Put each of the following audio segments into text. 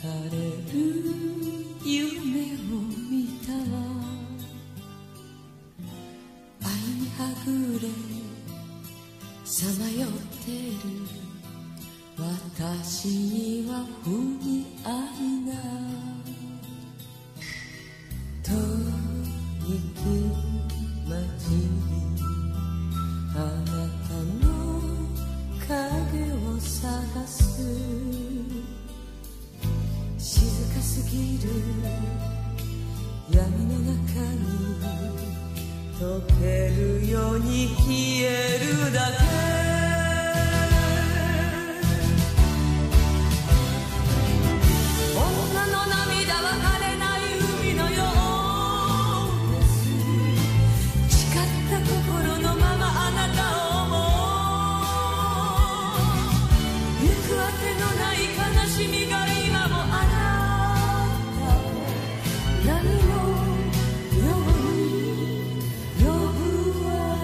れる夢を見たわ。愛にはぐれさまよってる私には不に愛が遠い街にあなたの影を探す。静かすぎる闇の中に溶けるように消えるだけ。女の涙は枯れない海のようです。誓った心のままあなたを思う。行くあてのない悲しみが今もあなたを波のように呼ぶわ。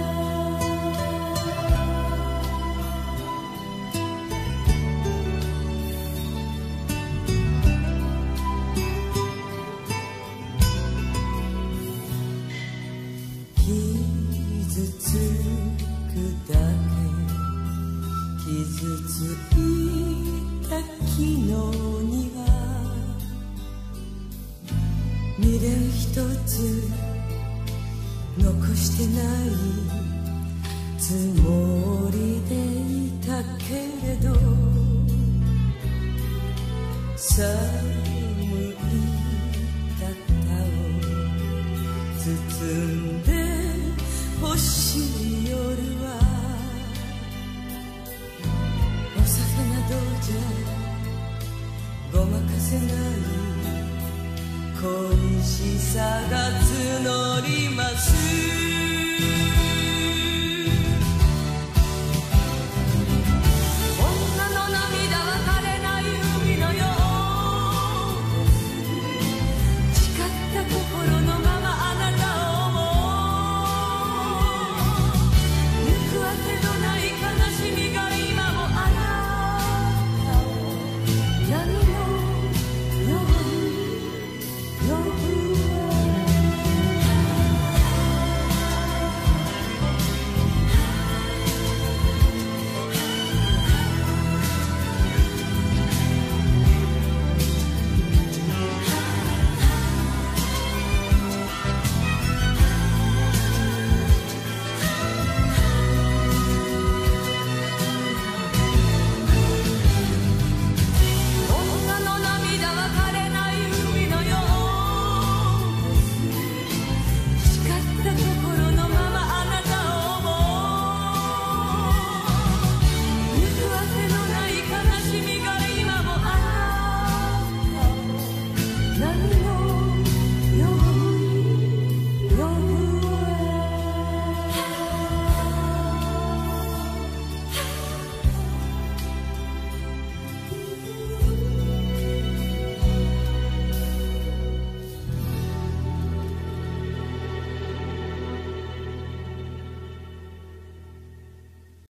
傷つくだけ傷ついた昨日には未練一つ残してないつもりでいたけれど、寒いたったを包んで欲しい夜はお酒などじゃごまかせない恋しさが募ります。